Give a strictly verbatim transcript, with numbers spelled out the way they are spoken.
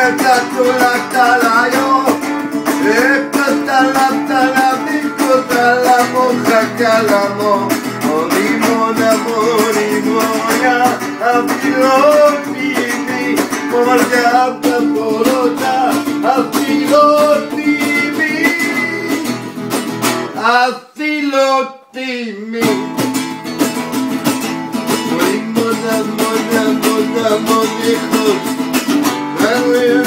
κατούλα τα λαϊό, έπατα λάπτα λαπτικό τα λαμό, χακαλαμό, ορίμωνα μωριμόνια, αφιλότιμη, μόρια απ' τα πορότα, αφιλότιμη, αφιλότιμη. Μόνα, μόνα, μόνα, μόνιχος,